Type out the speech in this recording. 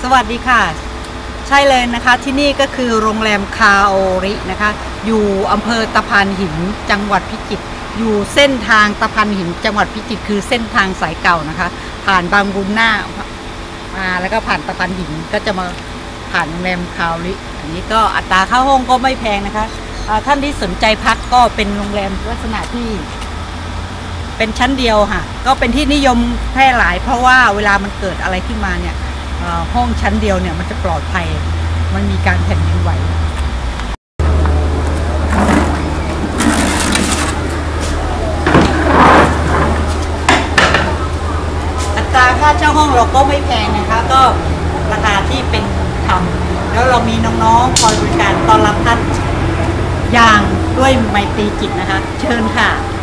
วัสดีค่ะใช่เลยนะคะที่นี่ก็คือโรงแรมคาโอรินะคะอยู่อำเภอตะพานหินจังหวัดพิจิตรอยู่เส้นทางตะพานหินจังหวัดพิจิตรคือเส้นทางสายเก่านะคะผ่านบางบุญนาคมาแล้วก็ผ่านตะพานหินก็จะมาผ่านโรงแรมคาโอริอันนี้ก็อัตราค่าห้องก็ไม่แพงนะคะท่านที่สนใจพักก็เป็นโรงแรมลักษณะที่เป็นชั้นเดียวค่ะก็เป็นที่นิยมแพร่หลายเพราะว่าเวลามันเกิดอะไรขึ้นมาเนี่ยห้องชั้นเดียวเนี่ยมันจะปลอดภัยมันมีการแผ่นดินไหวอัตราค่าเช่าห้องเราก็ไม่แพงนะคะก็ราคาที่เป็นธรรมแล้วเรามีน้องๆคอยบริการต้อนรับท่านอย่างด้วยไมตรีจิตนะคะเชิญค่ะ